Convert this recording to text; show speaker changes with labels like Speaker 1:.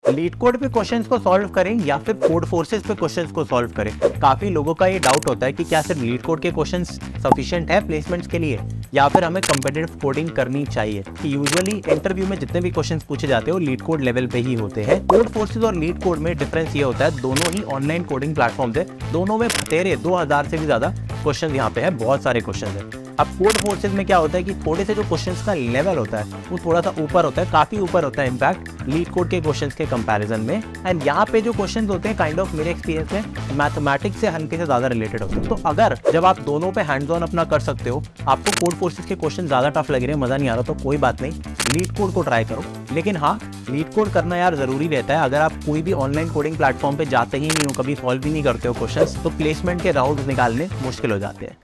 Speaker 1: Leet code पे questions को solve करें या फिर कोड फोर्सेस पे क्वेश्चंस को सॉल्व करें। काफी लोगों का ये डाउट होता है कि क्या सिर्फ लीड कोड के क्वेश्चंस सफिशिएंट है प्लेसमेंट्स के लिए या फिर हमें कॉम्पिटिटिव कोडिंग करनी चाहिए। यूजुअली इंटरव्यू में जितने भी क्वेश्चंस पूछे जाते हैं वो लीड कोड लेवल पे ही होते हैं। कोड फोर्सेस और लीड कोड में डिफरेंस ये होता है, दोनों ही ऑनलाइन कोडिंग प्लेटफॉर्म्स है, दोनों में तेरे 2000 से भी ज्यादा क्वेश्चन यहाँ पे है, बहुत सारे क्वेश्चन है। अब कोड फोर्सेस में क्या होता है कि थोड़े से जो क्वेश्चंस का लेवल होता है वो थोड़ा सा ऊपर होता है, काफी ऊपर होता है इनफैक्ट लीड कोड के क्वेश्चंस के कंपैरिजन में। एंड यहाँ पे जो क्वेश्चंस होते हैं काइंड ऑफ मेरे एक्सपीरियंस में मैथमेटिक्स से हल्के से ज्यादा रिलेटेड होते हैं। तो अगर जब आप दोनों पे हैंड्स ऑन अपना कर सकते हो, आपको कोड फोर्सेस के क्वेश्चन ज्यादा टफ लग रहे हैं, मजा नहीं आ रहा, तो कोई बात नहीं, लीड कोड को ट्राई करो। लेकिन हाँ, लीड कोड करना यार जरूरी रहता है। अगर आप कोई भी ऑनलाइन कोडिंग प्लेटफॉर्म पे जाते ही नहीं हो, कभी सॉल्व भी नहीं करते हो क्वेश्चंस, तो प्लेसमेंट के राउंड निकालने मुश्किल हो जाते हैं।